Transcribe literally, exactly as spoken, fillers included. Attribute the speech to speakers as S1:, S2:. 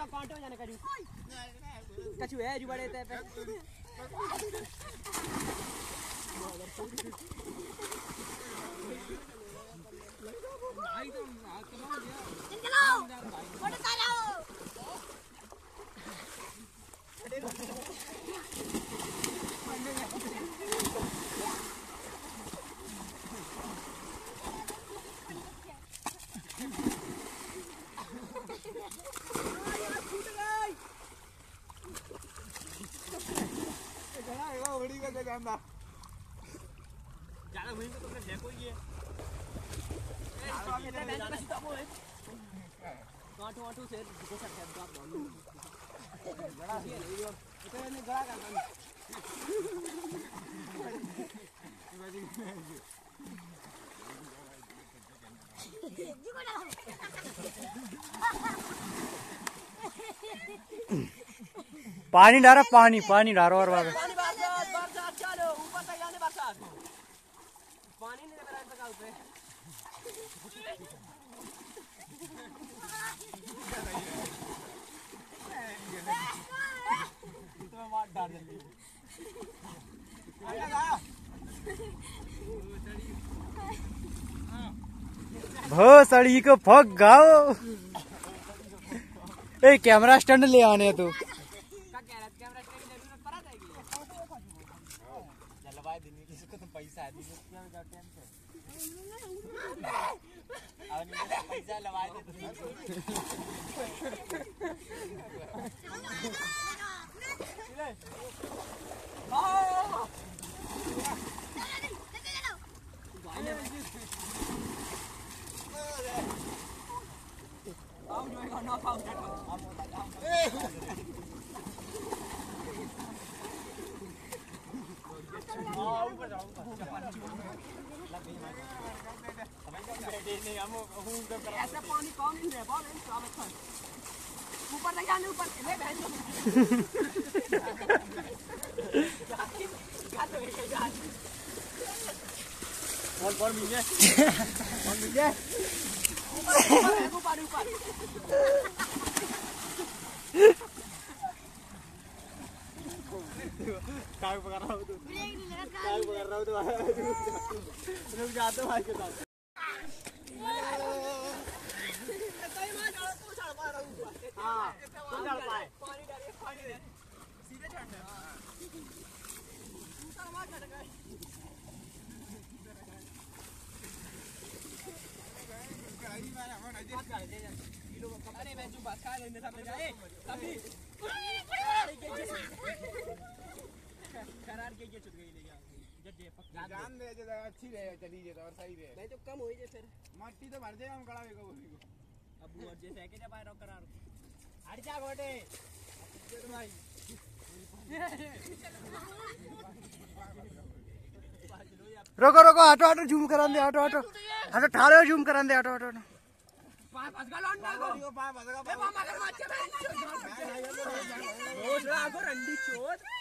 S1: कांटो जाने करू कछु है जो बड़े ते पे भाई तो हाथ कमा दिया चलो फोटो चलाओ ज्यादा वहीं पे तुमने देखो ये कांटो वाटो से को सकते हैं आप बोलो बड़ा ये तो ने गड़ा कर
S2: पानी डारा पानी पानी डारो और बाबा
S1: पानी बरसात बरसात चलो ऊपर तक जाने बरसात पानी नहीं लग रहा है तक ऊपर तो मार डाल जल्दी
S2: भोसड़ी को फक गाओ ए कैमरा स्टैंड ले आने तू
S1: पैसा है पैसा लगा दे ऐसा पानी कम नहीं है बहुत ऊपर तक जाने ऊपर ले बहन और और मिल जाए और मिल जाए ऊपर ऊपर ऊपर काय पकड़ रहा हूँ तू काय पकड़ रहा हूँ तू रुक जाते भाई के साथ हाँ तू चढ़ पाए पानी डालिए पानी दे सीधे चढ़ना ऊपर मार चढ़ गए गाड़ी में हम नहीं दे किलो अरे मैं जो बात खा लेने सामने जाए अभी करार के ये चुट गई ले गया जान दे जे अच्छी रहे चली जे और सही रहे नहीं तो कम होई जे फिर मट्टी तो भर दे हम गड़ा को अब वो जैसे है के जब आए रो करार हट जा गोटे भाई
S2: रोको रोको ऑटो ऑटो जूम करा दे ऑटो ऑटो ऑटो ठाड़े जूम करा दे ऑटो ऑटो
S1: पास पास का लौंडा को पास पास का ए मामा का मार के रोज रात को रंडी चोट